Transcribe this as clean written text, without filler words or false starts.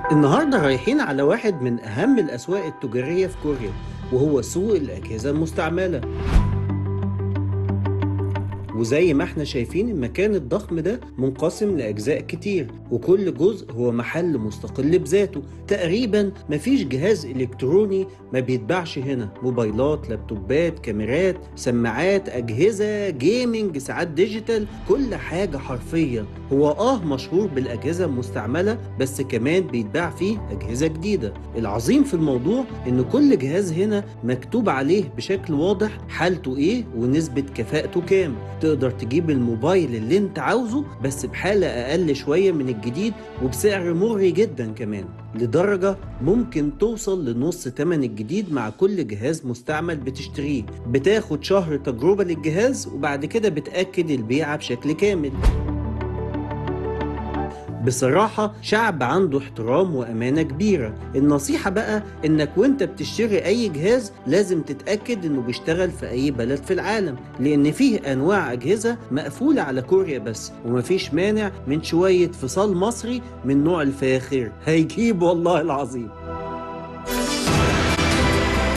النهاردة رايحين على واحد من أهم الأسواق التجارية في كوريا، وهو سوق الأجهزة المستعملة. وزي ما احنا شايفين المكان الضخم ده منقسم لأجزاء كتير، وكل جزء هو محل مستقل بذاته. تقريبا مفيش جهاز إلكتروني ما بيتباعش هنا. موبايلات، لابتوبات، كاميرات، سماعات، أجهزة جيمنج، ساعات ديجيتال، كل حاجة حرفيا. هو مشهور بالأجهزة المستعملة، بس كمان بيتباع فيه أجهزة جديدة. العظيم في الموضوع إن كل جهاز هنا مكتوب عليه بشكل واضح حالته إيه ونسبة كفاءته كام. تقدر تجيب الموبايل اللي انت عاوزه بس بحالة أقل شوية من الجديد، وبسعر مغري جدا كمان، لدرجة ممكن توصل لنص تمن الجديد. مع كل جهاز مستعمل بتشتريه بتاخد شهر تجربة للجهاز، وبعد كده بتأكد البيعة بشكل كامل. بصراحة شعب عنده احترام وأمانة كبيرة. النصيحة بقى إنك وإنت بتشتري أي جهاز لازم تتأكد إنه بيشتغل في أي بلد في العالم، لأن فيه أنواع أجهزة مقفولة على كوريا بس، ومفيش مانع من شوية فصال مصري من نوع الفاخر هيجيب والله العظيم.